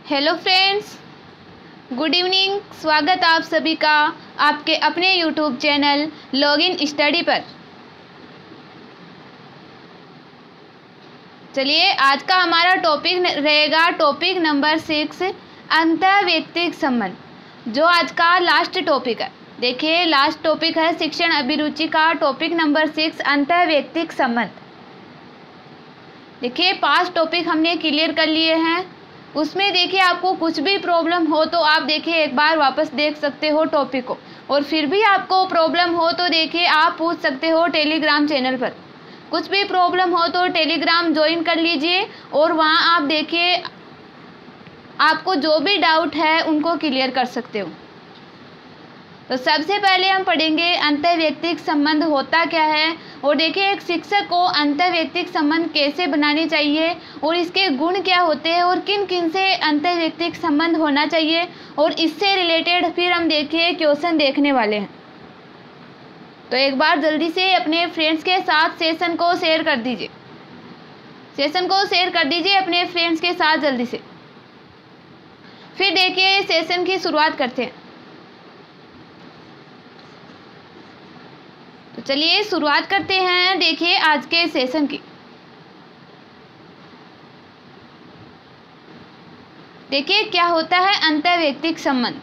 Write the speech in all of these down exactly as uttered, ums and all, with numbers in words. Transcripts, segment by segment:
Hello friends, good evening. स्वागत आप सभी का आपके अपने यूट्यूब चैनल लॉगिन स्टडी पर। चलिए, आज का हमारा टॉपिक रहेगा टॉपिक नंबर सिक्स, अंतर्वैयक्तिक संबंध, जो आज का लास्ट टॉपिक है। देखिए, लास्ट टॉपिक है शिक्षण अभिरुचि का टॉपिक नंबर सिक्स, अंतर्वैयक्तिक संबंध। देखिए, पांच टॉपिक हमने क्लियर कर लिए हैं। उसमें देखिए, आपको कुछ भी प्रॉब्लम हो तो आप देखिए एक बार वापस देख सकते हो टॉपिक को, और फिर भी आपको प्रॉब्लम हो तो देखिए आप पूछ सकते हो टेलीग्राम चैनल पर। कुछ भी प्रॉब्लम हो तो टेलीग्राम ज्वाइन कर लीजिए, और वहाँ आप देखिए आपको जो भी डाउट है उनको क्लियर कर सकते हो। तो सबसे पहले हम पढ़ेंगे अंतर्वैयक्तिक संबंध होता क्या है, और देखिए एक शिक्षक को अंतर्वैयक्तिक संबंध कैसे बनाने चाहिए, और इसके गुण क्या होते हैं, और किन किन से अंतर्वैयक्तिक संबंध होना चाहिए, और इससे रिलेटेड फिर हम देखिए क्वेश्चन देखने वाले हैं। तो एक बार जल्दी से अपने फ्रेंड्स के साथ सेशन को शेयर कर दीजिए सेशन को शेयर कर दीजिए अपने फ्रेंड्स के साथ जल्दी से। फिर देखिए सेशन की शुरुआत करते हैं। तो चलिए शुरुआत करते हैं देखिए आज के सेशन की। देखिए क्या होता है अंतर्वैयक्तिक संबंध।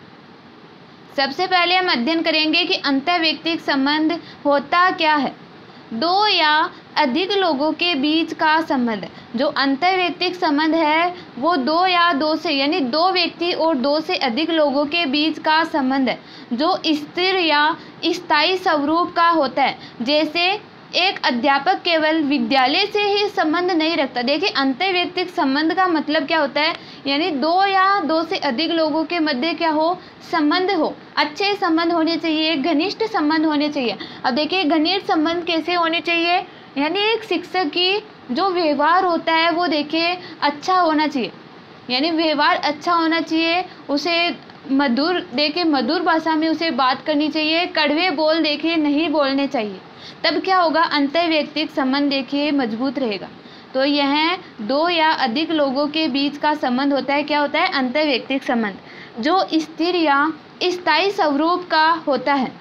सबसे पहले हम अध्ययन करेंगे कि अंतर्वैयक्तिक संबंध होता क्या है। दो या अधिक लोगों के बीच का संबंध। जो अंतर्वैयक्तिक संबंध है वो दो या दो से यानी दो व्यक्ति और दो से अधिक लोगों के बीच का संबंध है, जो स्थिर या स्थायी स्वरूप का होता है। जैसे एक अध्यापक केवल विद्यालय से ही संबंध नहीं रखता। देखिए अंतर्वैयक्तिक संबंध का मतलब क्या होता है, यानी दो या दो से अधिक लोगों के मध्य क्या हो, संबंध हो, अच्छे संबंध होने चाहिए, घनिष्ठ संबंध होने चाहिए। अब देखिए घनिष्ठ संबंध कैसे होने चाहिए, यानी एक शिक्षक की जो व्यवहार होता है वो देखिए अच्छा होना चाहिए, यानी व्यवहार अच्छा होना चाहिए। उसे मधुर देखिए मधुर भाषा में उसे बात करनी चाहिए, कड़वे बोल देखिए नहीं बोलने चाहिए। तब क्या होगा, अंतर्वैयक्तिक संबंध देखिए मजबूत रहेगा। तो यह दो या अधिक लोगों के बीच का संबंध होता है, क्या होता है, अंतर्वैयक्तिक संबंध, जो स्थिर या स्थायी स्वरूप का होता है।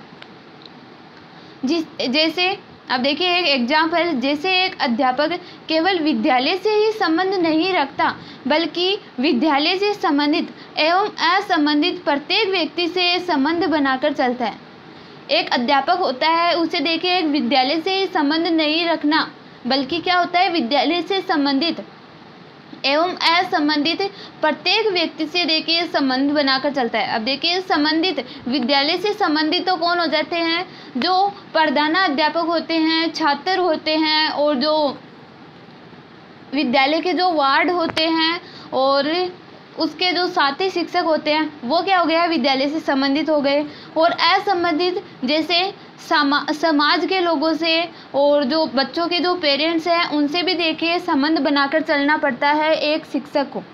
जिस जैसे अब देखिए एक एग्जाम्पल, जैसे एक अध्यापक केवल विद्यालय से ही संबंध नहीं रखता, बल्कि विद्यालय से संबंधित एवं असंबंधित प्रत्येक व्यक्ति से संबंध बनाकर चलता है। एक अध्यापक होता है, उसे देखिए एक विद्यालय से ही संबंध नहीं रखना, बल्कि क्या होता है, विद्यालय से संबंधित एवं असंबंधित प्रत्येक व्यक्ति से देखिए संबंध बनाकर चलता है। अब देखिए संबंधित, विद्यालय से संबंधित तो कौन हो जाते हैं, जो प्रधानाध्यापक होते हैं, छात्र होते हैं, और जो विद्यालय के जो वार्ड होते हैं और उसके जो साथी शिक्षक होते हैं, वो क्या हो गया, विद्यालय से संबंधित हो गए। और असंबंधित जैसे समा समाज के लोगों से और जो बच्चों के जो पेरेंट्स हैं उनसे भी देखिए संबंध बनाकर चलना पड़ता है एक शिक्षक को।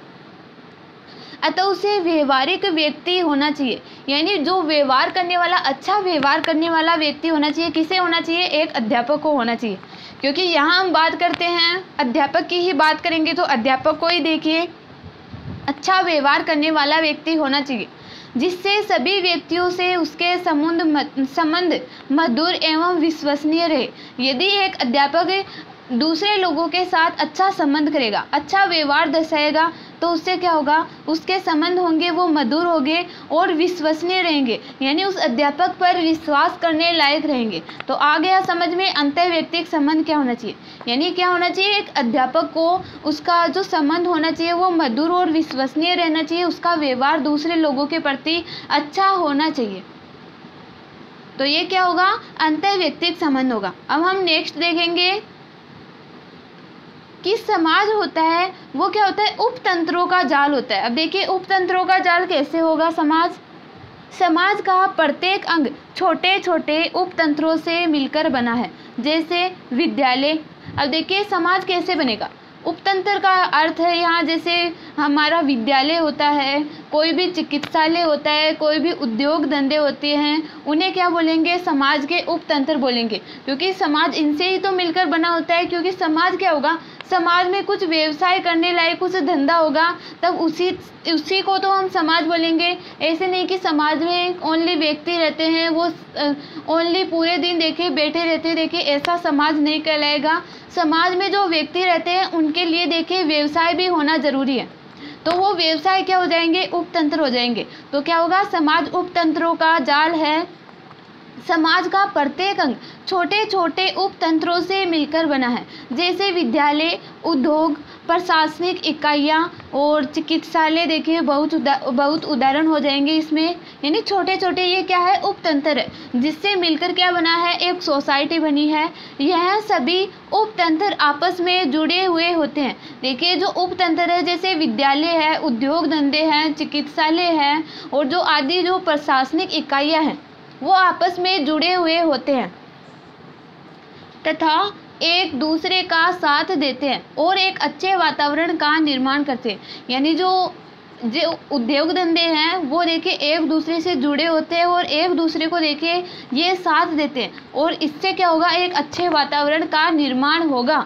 अतः उसे व्यवहारिक व्यक्ति होना चाहिए, यानी जो व्यवहार करने वाला, अच्छा व्यवहार करने वाला व्यक्ति होना चाहिए। किसे होना चाहिए, एक अध्यापक को होना चाहिए। क्योंकि यहाँ हम बात करते हैं अध्यापक की ही बात करेंगे, तो अध्यापक को ही देखिए अच्छा व्यवहार करने वाला व्यक्ति होना चाहिए, जिससे सभी व्यक्तियों से उसके संबंध संबंध मधुर एवं विश्वसनीय रहे। यदि एक अध्यापक दूसरे लोगों के साथ अच्छा संबंध करेगा, अच्छा व्यवहार दर्शाएगा, तो उससे क्या होगा, उसके संबंध होंगे वो मधुर होंगे और विश्वसनीय रहेंगे, यानी उस अध्यापक पर विश्वास करने लायक रहेंगे। तो आ गया समझ में अंतर्वैयक्तिक संबंध क्या होना चाहिए, यानी क्या होना चाहिए, एक अध्यापक को उसका जो संबंध होना चाहिए वो मधुर और विश्वसनीय रहना चाहिए, उसका व्यवहार दूसरे लोगों के प्रति अच्छा होना चाहिए। तो ये क्या होगा, अंतर्वैयक्तिक संबंध होगा। अब हम नेक्स्ट देखेंगे कि समाज होता है वो क्या होता है, उपतंत्रों का जाल होता है। अब देखिए उपतंत्रों का जाल कैसे होगा, समाज समाज का प्रत्येक अंग छोटे छोटे उपतंत्रों से मिलकर बना है, जैसे विद्यालय। अब देखिए समाज कैसे बनेगा, उपतंत्र का अर्थ है यहाँ जैसे हमारा विद्यालय होता है, कोई भी चिकित्सालय होता है, कोई भी उद्योग धंधे होते हैं, उन्हें क्या बोलेंगे? समाज के उपतंत्र बोलेंगे, क्योंकि समाज इनसे ही तो मिलकर बना होता है। क्योंकि समाज क्या होगा? समाज में कुछ व्यवसाय करने लायक कुछ धंधा होगा, तब उसी उसी को तो हम समाज बोलेंगे। ऐसे नहीं कि समाज में ओनली व्यक्ति रहते हैं, वो ओनली पूरे दिन देखे बैठे रहते हैं, देखिए ऐसा समाज नहीं कहलाएगा। समाज में जो व्यक्ति रहते हैं उनके लिए देखिए व्यवसाय भी होना ज़रूरी है, तो वो व्यवसाय क्या हो जाएंगे? उपतंत्र हो जाएंगे। तो क्या होगा? समाज उपतंत्रों का जाल है। समाज का प्रत्येक अंग छोटे छोटे उपतंत्रों से मिलकर बना है, जैसे विद्यालय, उद्योग, प्रशासनिक इकाइयाँ और चिकित्सालय। देखिए बहुत उदा, बहुत उदाहरण हो जाएंगे इसमें। यानी छोटे छोटे ये क्या है? उपतंत्र है, जिससे मिलकर क्या बना है? एक सोसाइटी बनी है। यह सभी उपतंत्र आपस में जुड़े हुए होते हैं। देखिए जो उपतंत्र है, जैसे विद्यालय है, उद्योग धंधे हैं, चिकित्सालय है और जो आदि जो प्रशासनिक इकाइयाँ हैं, वो आपस में जुड़े हुए होते हैं तथा एक दूसरे का साथ देते हैं और एक अच्छे वातावरण का निर्माण करते हैं। यानी जो जो उद्योग धंधे हैं वो देखिए एक दूसरे से जुड़े होते हैं और एक दूसरे को देखिए ये साथ देते हैं, और इससे क्या होगा? एक अच्छे वातावरण का निर्माण होगा।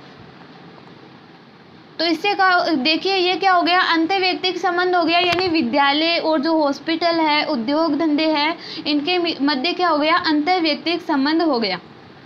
तो इससे का देखिए ये क्या हो गया? अंतर्वैयक्तिक संबंध हो गया। यानी विद्यालय और जो हॉस्पिटल है, उद्योग धंधे हैं, इनके मध्य क्या हो गया? अंतर्वैयक्तिक संबंध हो गया।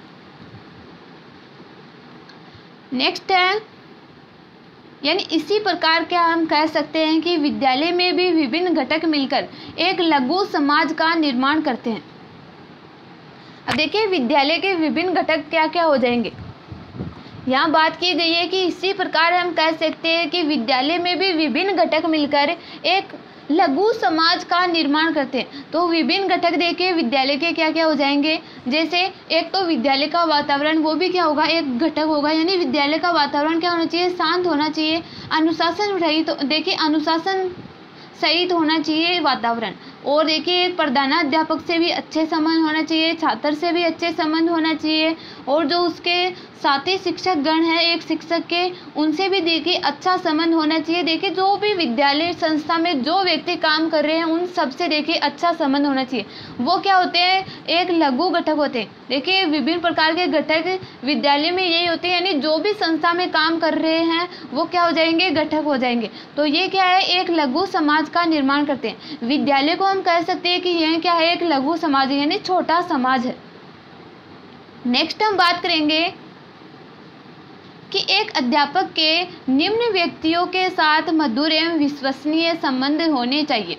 नेक्स्ट है, यानी इसी प्रकार क्या हम कह सकते हैं कि विद्यालय में भी विभिन्न घटक मिलकर एक लघु समाज का निर्माण करते हैं। अब देखिए विद्यालय के विभिन्न घटक क्या क्या हो जाएंगे। यहाँ बात की गई है कि इसी प्रकार हम कह सकते हैं कि विद्यालय में भी विभिन्न घटक मिलकर एक लघु समाज का निर्माण करते हैं। तो विभिन्न घटक देखिए विद्यालय के क्या क्या हो जाएंगे। जैसे एक तो विद्यालय का वातावरण, वो भी क्या होगा? एक घटक होगा। यानी विद्यालय का वातावरण क्या होना चाहिए? शांत होना चाहिए, अनुशासन रहित। तो देखिए अनुशासन सहित होना चाहिए वातावरण। और देखिए एक प्रधानाध्यापक से भी अच्छे संबंध होना चाहिए, छात्र से भी अच्छे संबंध होना चाहिए, और जो उसके साथी शिक्षक गण है एक शिक्षक के, उनसे भी देखिए अच्छा संबंध होना चाहिए। देखिए जो भी विद्यालय संस्था में जो व्यक्ति काम कर रहे हैं उन सबसे देखिए अच्छा संबंध होना चाहिए। वो क्या होते हैं? एक लघु घटक होते हैं। देखिए विभिन्न प्रकार के घटक विद्यालय में यही होते हैं, यानी जो भी संस्था में काम कर रहे हैं वो क्या हो जाएंगे? घटक हो जाएंगे। तो ये क्या है? एक लघु समाज का निर्माण करते हैं। विद्यालय को हम कह सकते हैं कि यह क्या है? एक लघु समाज है, यानी छोटा समाज है। नेक्स्ट हम बात करेंगे कि एक अध्यापक के निम्न व्यक्तियों के साथ मधुर एवं विश्वसनीय संबंध होने चाहिए।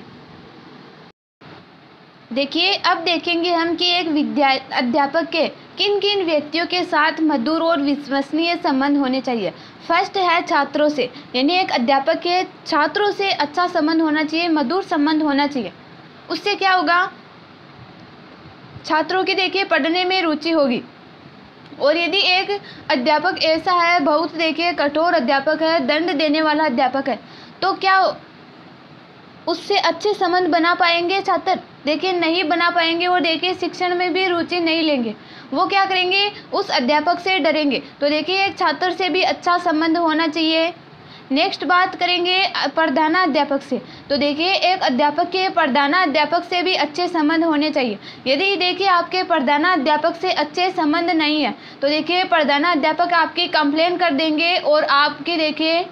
देखिए अब देखेंगे हम कि एक विद्या अध्यापक के किन किन व्यक्तियों के साथ मधुर और विश्वसनीय संबंध होने चाहिए। फर्स्ट है छात्रों से, यानी एक अध्यापक के छात्रों से अच्छा संबंध होना चाहिए, मधुर संबंध होना चाहिए। उससे क्या होगा? छात्रों की देखिए पढ़ने में रुचि होगी। और यदि एक अध्यापक ऐसा है, बहुत देखिए कठोर अध्यापक है, दंड देने वाला अध्यापक है, तो क्या उससे अच्छे संबंध बना पाएंगे छात्र? देखिए नहीं बना पाएंगे, और देखिए शिक्षण में भी रुचि नहीं लेंगे। वो क्या करेंगे? उस अध्यापक से डरेंगे। तो देखिए एक छात्र से भी अच्छा संबंध होना चाहिए। नेक्स्ट बात करेंगे प्रधानाध्यापक से। तो देखिए एक अध्यापक के प्रधानाध्यापक से भी अच्छे संबंध होने चाहिए। यदि देखिए आपके प्रधानाध्यापक से अच्छे संबंध नहीं है तो देखिए प्रधानाध्यापक आपकी कंप्लेन कर देंगे, और आपकी देखिए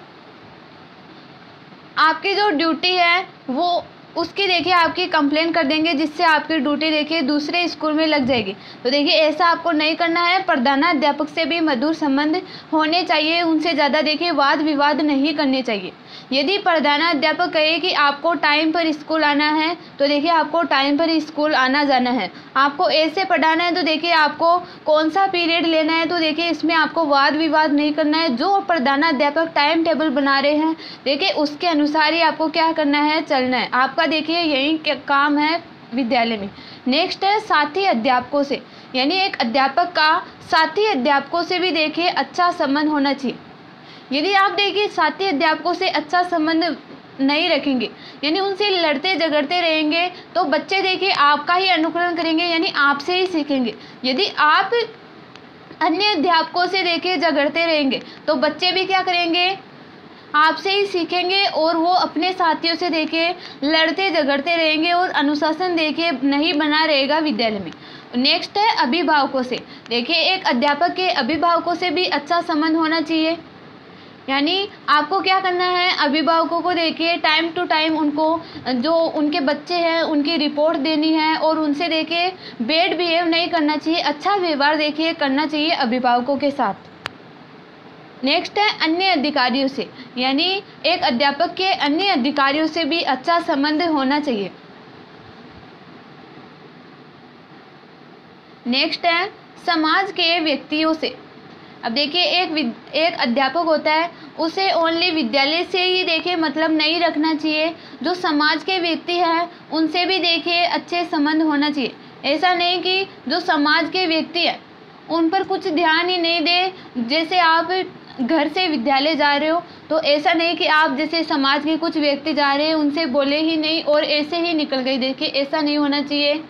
आपकी जो ड्यूटी है वो उसकी देखिए आपकी कंप्लेन कर देंगे, जिससे आपकी ड्यूटी देखिए दूसरे स्कूल में लग जाएगी। तो देखिए ऐसा आपको नहीं करना है। प्रधानाध्यापक से भी मधुर संबंध होने चाहिए, उनसे ज़्यादा देखिए वाद विवाद नहीं करने चाहिए। यदि प्रधानाध्यापक कहे कि आपको टाइम पर स्कूल आना है तो देखिए आपको टाइम पर स्कूल आना जाना है। आपको ऐसे पढ़ाना है तो देखिए आपको कौन सा पीरियड लेना है, तो देखिए इसमें आपको वाद विवाद नहीं करना है। जो प्रधानाध्यापक टाइम टेबल बना रहे हैं देखिए उसके अनुसार ही आपको क्या करना है? चलना है। आपका देखिए यही काम है विद्यालय में। नेक्स्ट है साथी अध्यापकों से, यानी एक अध्यापक का साथी अध्यापकों से भी देखिए अच्छा संबंध होना चाहिए। यदि आप देखिए साथी अध्यापकों से अच्छा संबंध नहीं रखेंगे, यानी उनसे लड़ते झगड़ते रहेंगे, तो बच्चे देखिए आपका ही अनुकरण करेंगे, यानी आपसे ही सीखेंगे। यदि आप अन्य अध्यापकों से देखिए झगड़ते रहेंगे तो बच्चे भी क्या करेंगे? आपसे ही सीखेंगे और वो अपने साथियों से देखिए लड़ते झगड़ते रहेंगे और अनुशासन देखिए नहीं बना रहेगा विद्यालय में। नेक्स्ट है अभिभावकों से। देखिए एक अध्यापक के अभिभावकों से भी अच्छा संबंध होना चाहिए। यानी आपको क्या करना है, अभिभावकों को देखिए टाइम टू टाइम उनको जो उनके बच्चे हैं उनकी रिपोर्ट देनी है और उनसे देखिए बैड बिहेव नहीं करना चाहिए, अच्छा व्यवहार देखिए करना चाहिए अभिभावकों के साथ। नेक्स्ट है अन्य अधिकारियों से। यानी एक अध्यापक के अन्य अधिकारियों से भी अच्छा संबंध होना चाहिए। नेक्स्ट है समाज के व्यक्तियों से। अब देखिए एक एक अध्यापक होता है, उसे ओनली विद्यालय से ही देखिए मतलब नहीं रखना चाहिए, जो समाज के व्यक्ति हैं उनसे भी देखिए अच्छे संबंध होना चाहिए। ऐसा नहीं कि जो समाज के व्यक्ति हैं उन पर कुछ ध्यान ही नहीं दे। जैसे आप घर से विद्यालय जा रहे हो तो ऐसा नहीं कि आप जैसे समाज के कुछ व्यक्ति जा रहे हैं उनसे बोले ही नहीं और ऐसे ही निकल गई, देखिए ऐसा नहीं होना चाहिए।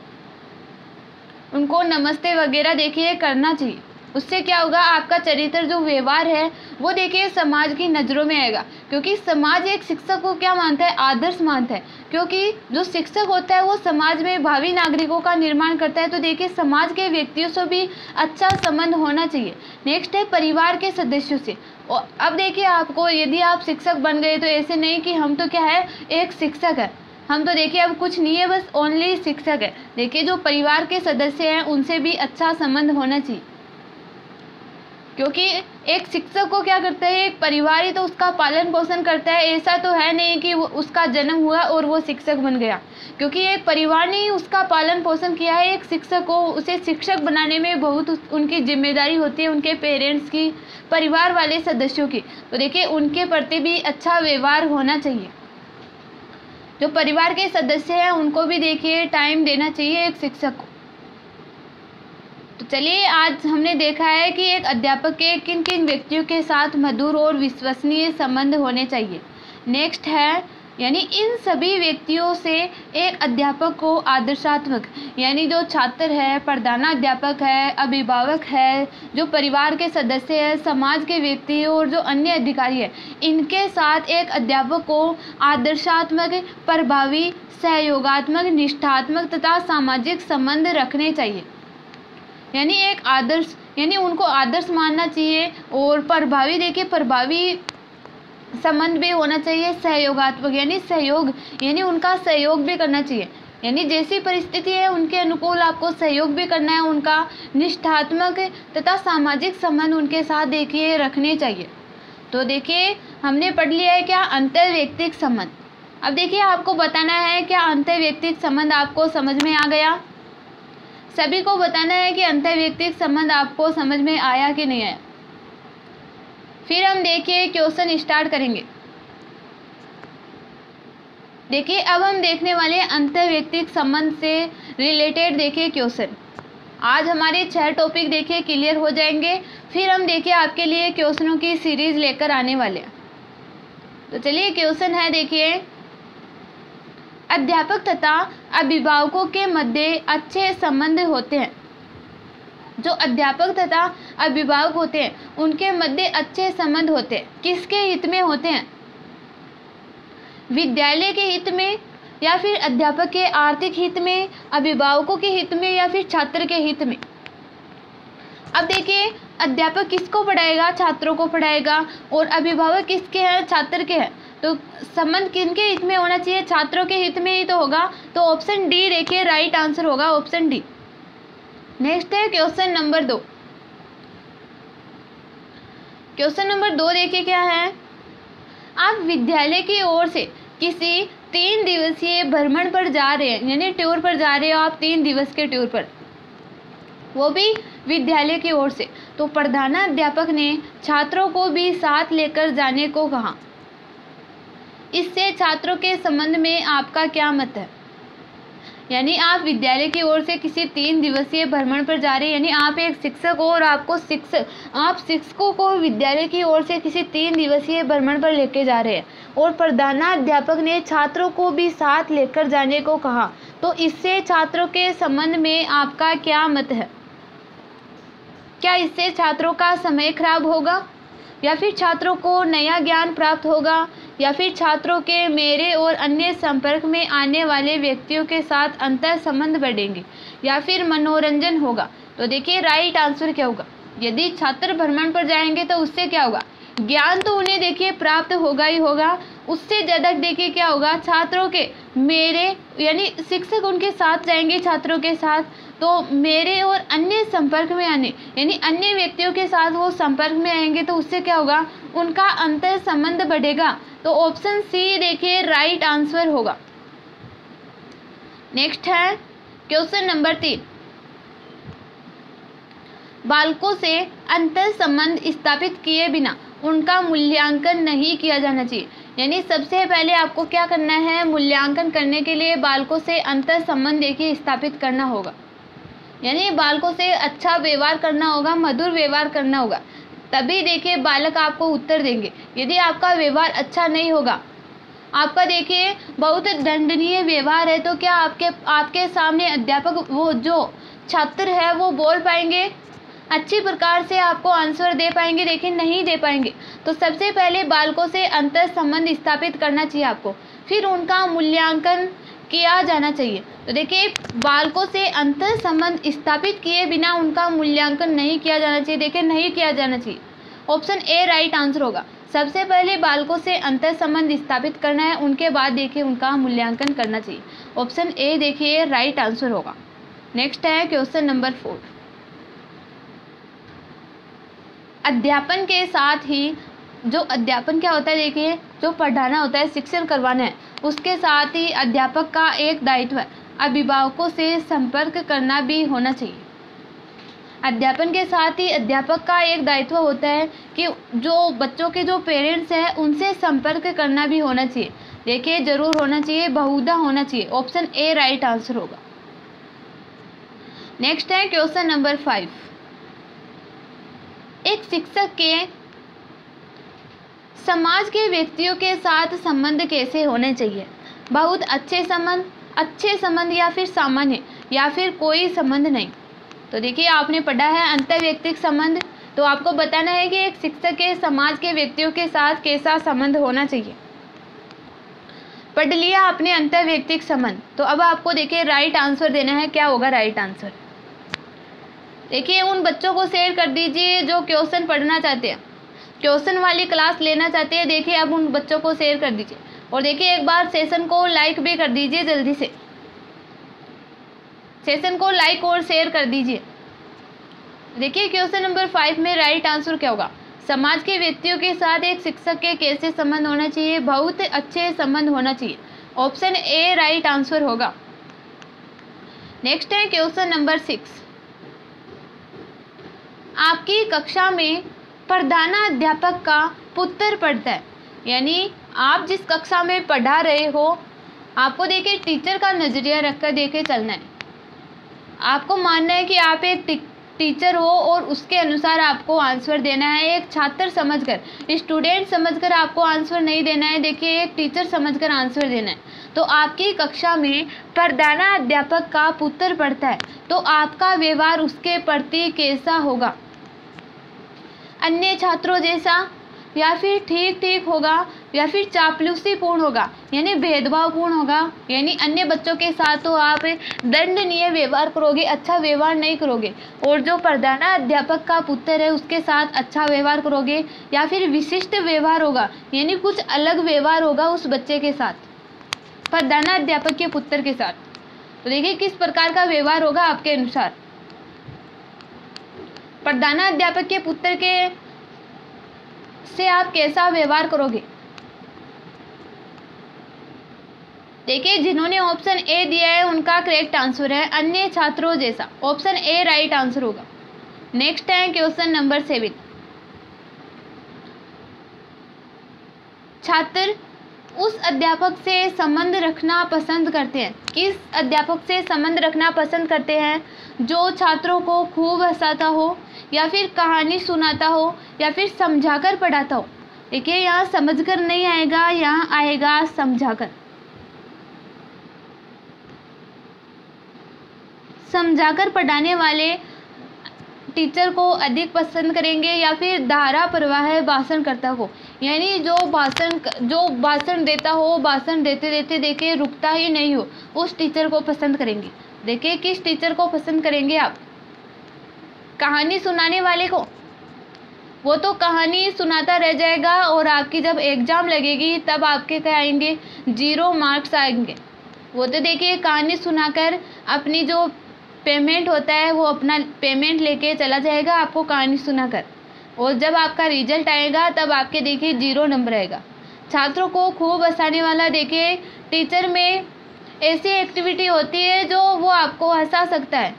उनको नमस्ते वगैरह देखिए करना चाहिए। उससे क्या होगा, आपका चरित्र जो व्यवहार है वो देखिए समाज की नज़रों में आएगा। क्योंकि समाज एक शिक्षक को क्या मानता है, आदर्श मानता है। क्योंकि जो शिक्षक होता है वो समाज में भावी नागरिकों का निर्माण करता है। तो देखिए समाज के व्यक्तियों से भी अच्छा संबंध होना चाहिए। नेक्स्ट है परिवार के सदस्यों से। और अब देखिए आपको यदि आप शिक्षक बन गए तो ऐसे नहीं कि हम तो क्या है एक शिक्षक है, हम तो देखिए अब कुछ नहीं है, बस ओनली शिक्षक है। देखिए जो परिवार के सदस्य हैं उनसे भी अच्छा संबंध होना चाहिए। क्योंकि एक शिक्षक को क्या करता है, एक परिवार ही तो उसका पालन पोषण करता है। ऐसा तो है नहीं कि वो उसका जन्म हुआ और वो शिक्षक बन गया, क्योंकि एक परिवार ने ही उसका पालन पोषण किया है। एक शिक्षक को उसे शिक्षक बनाने में बहुत उनकी जिम्मेदारी होती है, उनके पेरेंट्स की, परिवार वाले सदस्यों की। तो देखिए उनके प्रति भी अच्छा व्यवहार होना चाहिए। जो परिवार के सदस्य हैं उनको भी देखिए टाइम देना चाहिए एक शिक्षक को। तो चलिए आज हमने देखा है कि एक अध्यापक के किन किन व्यक्तियों के साथ मधुर और विश्वसनीय संबंध होने चाहिए। नेक्स्ट है यानी इन सभी व्यक्तियों से एक अध्यापक को आदर्शात्मक, यानी जो छात्र है, प्रधानाध्यापक है, अभिभावक है, जो परिवार के सदस्य है, समाज के व्यक्ति और जो अन्य अधिकारी है, इनके साथ एक अध्यापक को आदर्शात्मक, प्रभावी, सहयोगात्मक, निष्ठात्मक तथा सामाजिक संबंध रखने चाहिए। यानी एक आदर्श यानी उनको आदर्श मानना चाहिए और प्रभावी देखिए प्रभावी संबंध भी होना चाहिए। सहयोगात्मक यानी सहयोग यानी उनका सहयोग भी करना चाहिए। यानी जैसी परिस्थिति है उनके अनुकूल आपको सहयोग भी करना है। उनका निष्ठात्मक तथा सामाजिक संबंध उनके साथ देखिए रखने चाहिए। तो देखिए हमने पढ़ लिया है क्या, अंतर्वैयक्तिक संबंध। अब देखिए आपको बताना है क्या अंतर्वैयक्तिक संबंध आपको समझ में आ गया। सभी को बताना है कि अंतर्वैयक्तिक संबंध आपको समझ में आया कि नहीं आया। फिर हम देखिए क्वेश्चन स्टार्ट करेंगे। देखिए अब हम देखने वाले अंतर्वैयक्तिक संबंध से रिलेटेड देखिए क्वेश्चन। आज हमारे छह टॉपिक देखिए क्लियर हो जाएंगे। फिर हम देखिए आपके लिए क्वेश्चनों की सीरीज लेकर आने वाले हैं। तो चलिए क्वेश्चन है देखिए, अध्यापक तथा अभिभावकों के मध्य अच्छे संबंध होते हैं। जो अध्यापक तथा अभिभावक होते हैं उनके मध्य अच्छे संबंध होते हैं, किसके हित में होते हैं? विद्यालय के हित में, या फिर अध्यापक के आर्थिक हित में, अभिभावकों के हित में, या फिर छात्र के हित में। अब देखिए अध्यापक किसको पढ़ाएगा? छात्रों को पढ़ाएगा। और अभिभावक किसके हैं? छात्र के हैं। तो संबंध किनके हित में होना चाहिए? छात्रों के हित में ही तो होगा। तो ऑप्शन डी देखिए राइट आंसर होगा, ऑप्शन डी। नेक्स्ट है क्वेश्चन नंबर दो। क्वेश्चन नंबर दो देखिए क्या है, आप विद्यालय की ओर से किसी तीन दिवसीय भ्रमण पर जा रहे हैं, यानी टूर पर जा रहे हो आप, तीन दिवस के टूर पर, वो भी विद्यालय की ओर से। तो प्रधानाध्यापक ने छात्रों को भी साथ लेकर जाने को कहा। इससे छात्रों के संबंध में आपका क्या मत है? यानी आप विद्यालय की ओर से किसी तीन दिवसीय भ्रमण पर जा रहे हैं, यानी आप एक शिक्षक हो और आपको शिक्षक आप शिक्षकों को विद्यालय की ओर से किसी तीन दिवसीय भ्रमण पर लेके जा रहे हैं और प्रधानाध्यापक ने छात्रों को भी साथ लेकर जाने को कहा। तो इससे छात्रों के संबंध में आपका क्या मत है? क्या इससे छात्रों का समय खराब होगा? या फिर छात्रों को नया ज्ञान प्राप्त होगा, या फिर छात्रों के मेरे और अन्य संपर्क में आने वाले व्यक्तियों के साथ अंतर संबंध बढ़ेंगे, या फिर मनोरंजन होगा। तो देखिए राइट आंसर क्या होगा। यदि छात्र भ्रमण पर जाएंगे तो उससे क्या होगा, ज्ञान तो उन्हें देखिए प्राप्त होगा ही होगा, उससे ज़्यादा देखिए क्या होगा, छात्रों के मेरे यानी शिक्षक उनके साथ जाएंगे छात्रों के साथ, तो मेरे और अन्य संपर्क में आने यानी अन्य व्यक्तियों के साथ वो संपर्क में आएंगे, तो उससे क्या होगा, उनका अंतर संबंध बढ़ेगा। तो ऑप्शन सी देखिए राइट आंसर होगा। नेक्स्ट है क्वेश्चन नंबर तीन, बालकों से अंतर संबंध स्थापित किए बिना उनका मूल्यांकन नहीं किया जाना चाहिए। यानी सबसे पहले आपको क्या करना है, मूल्यांकन करने के लिए बालकों से अंतर संबंध देखिए स्थापित करना होगा, यानी बालकों से अच्छा व्यवहार करना होगा, मधुर व्यवहार करना होगा, तभी देखिए बालक आपको उत्तर देंगे। यदि आपका व्यवहार अच्छा नहीं होगा, आपका देखिए बहुत दंडनीय व्यवहार है, तो क्या आपके आपके सामने अध्यापक वो जो छात्र है वो बोल पाएंगे, अच्छी प्रकार से आपको आंसर दे पाएंगे? देखिए नहीं दे पाएंगे। तो सबसे पहले बालकों से अंतर संबंध स्थापित करना चाहिए आपको, फिर उनका मूल्यांकन किया जाना चाहिए। तो देखिए बालकों से अंतर संबंध स्थापित किए बिना उनका मूल्यांकन नहीं किया जाना चाहिए। देखिए नहीं किया जाना चाहिए, ऑप्शन ए राइट आंसर होगा। सबसे पहले बालकों से अंतर संबंध स्थापित करना है, उनके बाद देखिए उनका मूल्यांकन करना चाहिए। ऑप्शन ए देखिए राइट आंसर होगा। नेक्स्ट है क्वेश्चन नंबर फोर, अध्यापन के साथ ही जो अध्यापन क्या होता है, देखिए जो पढ़ाना होता है, शिक्षण करवाना है, उसके साथ ही अध्यापक का एक दायित्व है अभिभावकों से संपर्क करना भी होना चाहिए। अध्यापन के साथ ही अध्यापक का एक दायित्व होता है कि जो बच्चों के जो पेरेंट्स हैं उनसे संपर्क करना भी होना चाहिए। देखिए जरूर होना चाहिए, बहुधा होना चाहिए। ऑप्शन ए राइट आंसर होगा। नेक्स्ट है क्वेश्चन नंबर फाइव, एक शिक्षक के समाज के व्यक्तियों के साथ संबंध कैसे होने चाहिए? बहुत अच्छे संबंध, अच्छे संबंध, या फिर सामान्य, या फिर कोई संबंध नहीं। तो देखिए आपने पढ़ा है अंतर्व्यक्तिक संबंध, तो आपको बताना है कि एक शिक्षक के समाज के व्यक्तियों के साथ कैसा संबंध होना चाहिए। पढ़ लिया आपने अंतर्व्यक्तिक संबंध, तो अब आपको देखिए राइट आंसर देना है। क्या होगा राइट आंसर? देखिए उन बच्चों को शेयर कर दीजिए जो क्वेश्चन पढ़ना चाहते हैं, क्वेश्चन वाली क्लास लेना चाहते हैं। देखिए अब उन बच्चों को शेयर कर दीजिए, और देखिए एक बार सेशन को लाइक भी कर दीजिए, जल्दी से सेशन को लाइक और शेयर कर दीजिए। देखिए क्वेश्चन नंबर फाइव में राइट आंसर क्या होगा? समाज के व्यक्तियों के साथ एक शिक्षक के कैसे संबंध होना चाहिए? बहुत अच्छे संबंध होना चाहिए। ऑप्शन ए राइट आंसर होगा। नेक्स्ट है क्वेश्चन नंबर सिक्स, आपकी कक्षा में प्रधानाध्यापक का पुत्र पढ़ता है, यानी आप जिस कक्षा में पढ़ा रहे हो, आपको देखिए टीचर का नजरिया रखकर देखे चलना है। आपको मानना है कि आप एक टीचर हो और उसके अनुसार आपको आंसर देना है। एक छात्र समझकर, स्टूडेंट समझकर आपको आंसर नहीं देना है। देखिए एक टीचर समझकर आंसर देना है। तो आपकी कक्षा में प्रधानाध्यापक का पुत्र पढ़ता है, तो आपका व्यवहार उसके प्रति कैसा होगा? अन्य छात्रों जैसा, या फिर ठीक ठीक होगा, या फिर चापलूसीपूर्ण होगा, यानी भेदभावपूर्ण होगा, यानी अन्य बच्चों के साथ तो आप दंडनीय व्यवहार करोगे, अच्छा व्यवहार नहीं करोगे, और जो प्रधानाध्यापक का पुत्र है उसके साथ अच्छा व्यवहार करोगे, या फिर विशिष्ट व्यवहार होगा, यानी कुछ अलग व्यवहार होगा उस बच्चे के साथ, प्रधानाध्यापक के पुत्र के साथ। तो देखिए किस प्रकार का व्यवहार होगा आपके अनुसार। प्रधानाध्यापक के पुत्र के से आप कैसा व्यवहार करोगे? देखिए जिन्होंने ऑप्शन ए दिया है उनका करेक्ट आंसर है अन्य छात्रों जैसा। ऑप्शन ए राइट आंसर होगा। नेक्स्ट है क्वेश्चन नंबर सेवन, छात्र उस अध्यापक से संबंध रखना पसंद करते हैं। किस अध्यापक से संबंध रखना पसंद करते हैं? जो छात्रों को खूब हंसाता हो, या फिर कहानी सुनाता हो, या फिर समझाकर पढ़ाता हो। देखिए यहाँ समझकर नहीं आएगा, यहाँ आएगा समझाकर। समझाकर पढ़ाने वाले टीचर को अधिक पसंद करेंगे या फिर धारा प्रवाह भाषणकर्ता को, यानी जो भाषण जो भाषण देता हो, भाषण देते देते देखिए रुकता ही नहीं हो, उस टीचर को पसंद करेंगे। देखिए किस टीचर को पसंद करेंगे आप? कहानी सुनाने वाले को? वो तो कहानी सुनाता रह जाएगा और आपकी जब एग्ज़ाम लगेगी तब आपके क्या आएंगे? जीरो मार्क्स आएंगे। वो तो देखिए कहानी सुनाकर अपनी जो पेमेंट होता है वो अपना पेमेंट लेके चला जाएगा आपको कहानी सुनाकर, और जब आपका रिजल्ट आएगा तब आपके देखिए जीरो नंबर आएगा। छात्रों को खूब हंसाने वाला, देखिए टीचर में ऐसी एक्टिविटी होती है जो वो आपको हंसा सकता है।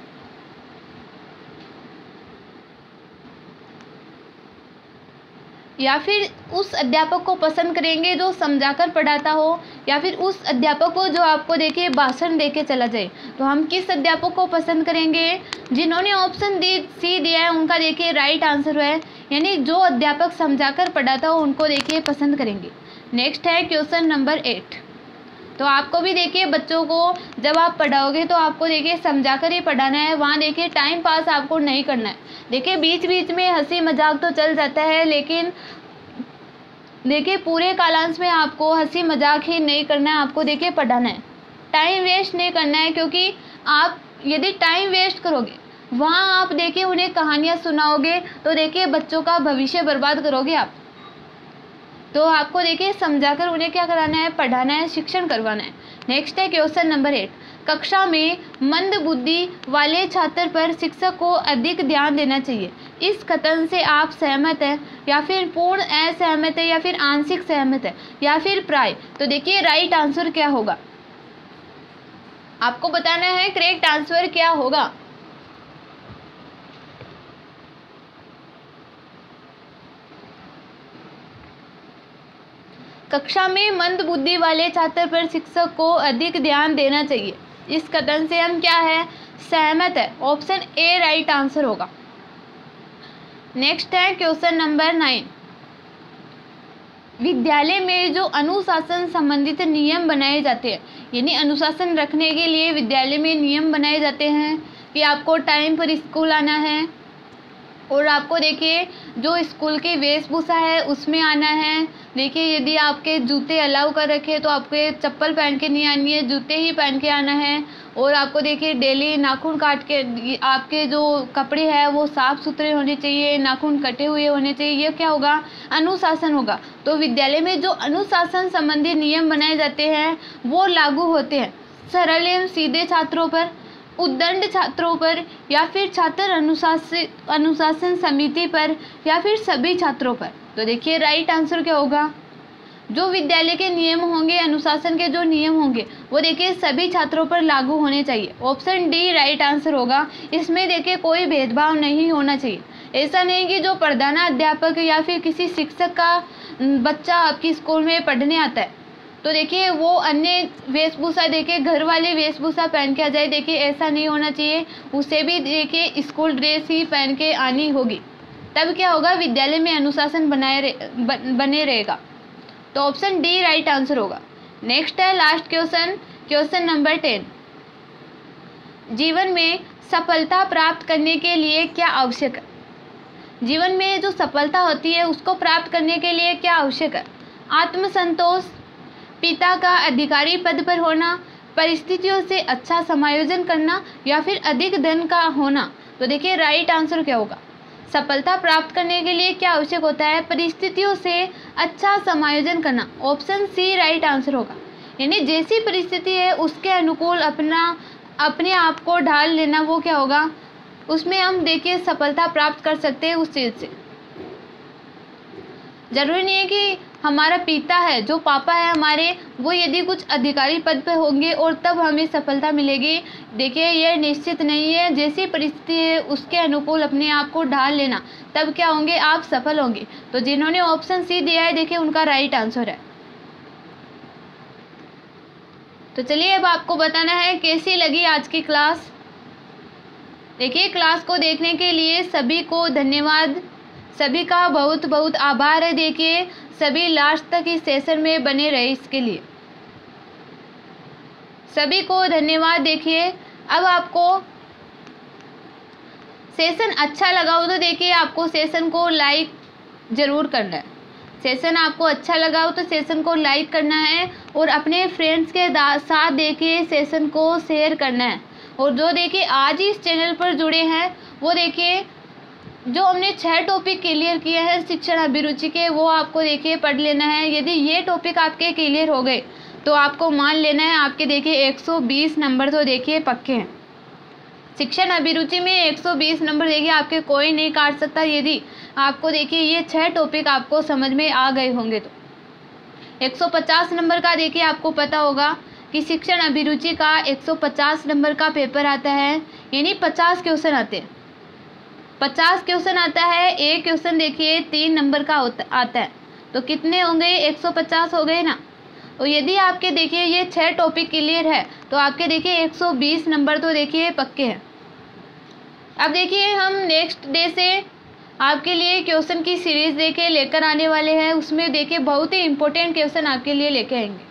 या फिर उस अध्यापक को पसंद करेंगे जो समझाकर पढ़ाता हो, या फिर उस अध्यापक को जो आपको देखिए भाषण देके चला जाए। तो हम किस अध्यापक को पसंद करेंगे? जिन्होंने ऑप्शन डी सी दिया है उनका देखिए राइट आंसर है, यानी जो अध्यापक समझाकर पढ़ाता हो उनको देखिए पसंद करेंगे। नेक्स्ट है क्वेश्चन नंबर एट। तो आपको भी देखिए बच्चों को जब आप पढ़ाओगे तो आपको देखिए समझाकर ही पढ़ाना है, वहाँ देखिए टाइम पास आपको नहीं करना है। देखिए बीच बीच में हंसी मजाक तो चल जाता है, लेकिन देखिए पूरे कालांश में आपको हंसी मजाक ही नहीं करना है, आपको देखिए पढ़ाना है, टाइम वेस्ट नहीं करना है। क्योंकि आप यदि टाइम वेस्ट करोगे, वहाँ आप देखिए उन्हें कहानियाँ सुनाओगे तो देखिए बच्चों का भविष्य बर्बाद करोगे आप। तो आपको देखिए समझाकर उन्हें क्या कराना है? पढ़ाना है, शिक्षण करवाना है। नेक्स्ट है क्वेश्चन नंबर एट। कक्षा में मंद बुद्धि वाले छात्र पर शिक्षक को अधिक ध्यान देना चाहिए। इस कथन से आप सहमत हैं या फिर पूर्ण असहमत है या फिर आंशिक सहमत है या फिर प्राय? तो देखिए राइट आंसर क्या होगा, आपको बताना है करेक्ट आंसर क्या होगा। कक्षा में मंद बुद्धि वाले छात्र पर शिक्षक को अधिक ध्यान देना चाहिए। इस कथन से हम क्या है? सहमत है। ऑप्शन ए राइट आंसर होगा। नेक्स्ट है क्वेश्चन नंबर नाइन। विद्यालय में जो अनुशासन संबंधित नियम बनाए जाते हैं, यानी अनुशासन रखने के लिए विद्यालय में नियम बनाए जाते हैं कि आपको टाइम पर स्कूल आना है, और आपको देखिए जो स्कूल की वेशभूषा है उसमें आना है। देखिए यदि आपके जूते अलाउ कर रखे तो आपके चप्पल पहन के नहीं आनी है, जूते ही पहन के आना है। और आपको देखिए डेली नाखून काट के, आपके जो कपड़े हैं वो साफ़ सुथरे होने चाहिए, नाखून कटे हुए होने चाहिए। ये क्या होगा? अनुशासन होगा। तो विद्यालय में जो अनुशासन संबंधी नियम बनाए जाते हैं वो लागू होते हैं सरल एवं सीधे छात्रों पर, उद्दंड छात्रों पर, या फिर छात्र अनुशासित अनुशासन समिति पर, या फिर सभी छात्रों पर। तो देखिए राइट आंसर क्या होगा? जो विद्यालय के नियम होंगे, अनुशासन के जो नियम होंगे वो देखिए सभी छात्रों पर लागू होने चाहिए। ऑप्शन डी राइट आंसर होगा। इसमें देखिए कोई भेदभाव नहीं होना चाहिए। ऐसा नहीं कि जो प्रधानाध्यापक या फिर किसी शिक्षक का बच्चा आपकी स्कूल में पढ़ने आता है तो देखिए वो अन्य वेशभूषा, देखिए घर वाले वेशभूषा पहन के आ जाए, देखिए ऐसा नहीं होना चाहिए। उसे भी देखिए स्कूल ड्रेस ही पहन के आनी होगी, तब क्या होगा? विद्यालय में अनुशासन बनाए रहे बने रहेगा। तो ऑप्शन डी राइट आंसर होगा। नेक्स्ट है last question, question number ten. जीवन में सफलता प्राप्त करने के लिए क्या आवश्यक है? जीवन में जो सफलता होती है उसको प्राप्त करने के लिए क्या आवश्यक है? आत्मसंतोष, पिता का अधिकारी पद पर होना, परिस्थितियों से अच्छा समायोजन करना, या फिर अधिक धन का होना। तो देखिए राइट आंसर क्या होगा? सफलता प्राप्त करने के लिए क्या आवश्यक होता है? परिस्थितियों से अच्छा समायोजन करना। ऑप्शन सी राइट आंसर होगा। यानी जैसी परिस्थिति है उसके अनुकूल अपना अपने आप को ढाल लेना, वो क्या होगा? उसमें हम देखिए सफलता प्राप्त कर सकते हैं उस चीज़ से। जरूरी नहीं है कि हमारा पिता है, जो पापा है हमारे, वो यदि कुछ अधिकारी पद पे होंगे और तब हमें सफलता मिलेगी। देखिए ये निश्चित नहीं है। जैसी परिस्थिति है उसके अनुकूल अपने आप को ढाल लेना, तब क्या होंगे? आप सफल होंगे। तो जिन्होंने ऑप्शन सी दिया है देखिए उनका राइट आंसर है। तो चलिए अब आपको बताना है कैसी लगी आज की क्लास। देखिए क्लास को देखने के लिए सभी को धन्यवाद, सभी का बहुत बहुत आभार है। देखिए सभी लास्ट तक इस सेशन में बने रहे, इसके लिए सभी को धन्यवाद। देखिए अब आपको सेशन अच्छा लगा हो तो देखिए आपको सेशन को लाइक ज़रूर करना है। सेशन आपको अच्छा लगा हो तो सेशन को लाइक करना है और अपने फ्रेंड्स के साथ देखिए सेशन को शेयर करना है। और जो देखिए आज ही इस चैनल पर जुड़े हैं वो देखिए जो हमने छह टॉपिक क्लियर किए हैं शिक्षण अभिरुचि के, वो आपको देखिए पढ़ लेना है। यदि ये टॉपिक आपके क्लियर हो गए तो आपको मान लेना है आपके देखिए एक सौ बीस नंबर तो देखिए पक्के हैं। शिक्षण अभिरुचि में एक सौ बीस नंबर देखिए आपके कोई नहीं काट सकता यदि आपको देखिए ये छह टॉपिक आपको समझ में आ गए होंगे तो। एक सौ पचास नंबर का देखिए आपको पता होगा कि शिक्षण अभिरुचि का एक सौ पचास नंबर का पेपर आता है, यानी पचास क्वेश्चन आते हैं। पचास क्वेश्चन आता है, एक क्वेश्चन देखिए तीन नंबर का होता आता है, तो कितने होंगे, एक सौ पचास हो गए ना। और यदि आपके देखिए ये छह टॉपिक क्लियर है तो आपके देखिए एक सौ बीस नंबर तो देखिए पक्के हैं। अब देखिए हम नेक्स्ट डे से आपके लिए क्वेश्चन की सीरीज देके लेकर आने वाले हैं। उसमें देखिए बहुत ही इम्पोर्टेंट क्वेश्चन आपके लिए लेके आएंगे।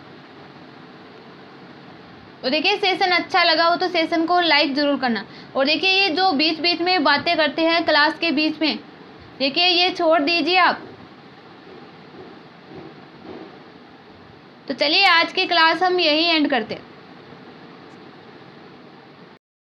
और देखिए सेशन अच्छा लगा हो तो सेशन को लाइक ज़रूर करना। और देखिए ये जो बीच बीच में बातें करते हैं क्लास के बीच में, देखिए ये छोड़ दीजिए आप। तो चलिए आज की क्लास हम यही एंड करते हैं।